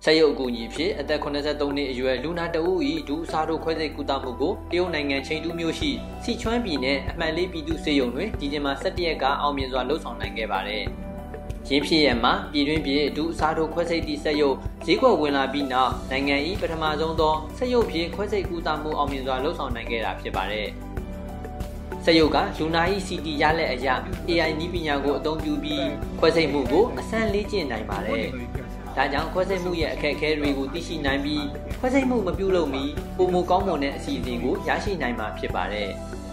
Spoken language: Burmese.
ဆက်ရုပ်အကူအညီဖြစ်အသက်83နှစ်အရွယ်လူနာတဦး၏ဒူးအစားတို့ခွဲစိတ်ကုသမှုကိုတရုတ်နိုင်ငံချိန်တူးမြို့ရှိစီချွမ်းပြည်နယ်အမှတ်၄ပြည်သူ့ဆေးရုံတွင်ဒီဇင်ဘာ17ရက်ကအောင်မြင်စွာလှုပ်ဆောင်နိုင်ခဲ့ပါတယ်။ရင်းဖြစ်ရမှာပြည်တွင်းပြည်ဒူးအစားတို့ခွဲစိတ်သည့်ဆက်ရုပ်ဈေးကွက်ဝင်လာပြီးနောက်နိုင်ငံ၏ပထမဆုံးသောဆက်ရုပ်ဖြင့်ခွဲစိတ်ကုသမှုအောင်မြင်စွာလှုပ်ဆောင်နိုင်ခဲ့တာဖြစ်ပါတယ်။ဆက်ရုပ်ကလူနာ၏ CT ရလက်အရ AI နည်းပညာကိုအသုံးပြုပြီးခွဲစိတ်မှုကိုအစမ်းလေ့ကျင့်နိုင်ပါတယ်။ဒါကြောင့်ခွဲစိတ်မှုရဲ့အခက်အခဲတွေကိုသိရှိနိုင်ပြီးခွဲစိတ်မှုမပြုလုပ်မီပုံမကောင်းမွန်တဲ့အစီအစဉ်ကိုရရှိနိုင်မှာဖြစ်ပါတယ်။